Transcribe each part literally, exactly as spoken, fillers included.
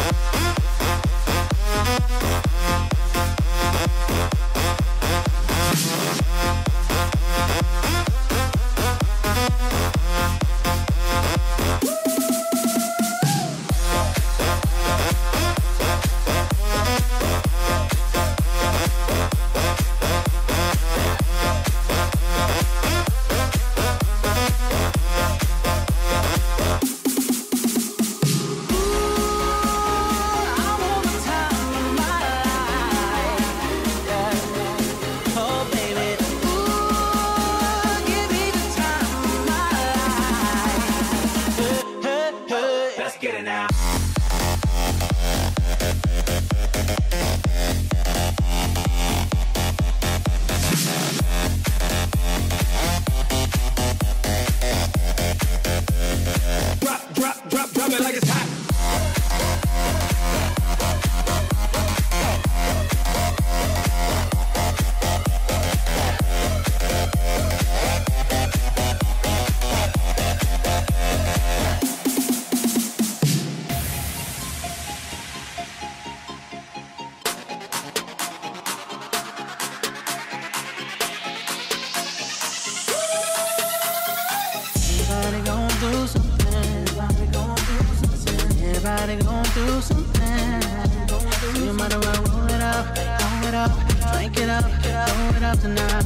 Everybody gon' do something. So you might as well roll it up, roll it up, drink it up, roll it up tonight.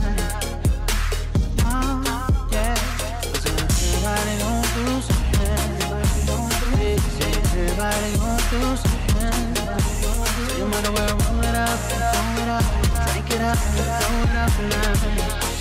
Oh, yeah. Everybody gon' do something. Everybody gon' do something. So you might as well roll it up, roll it up, drink it up, roll it up tonight.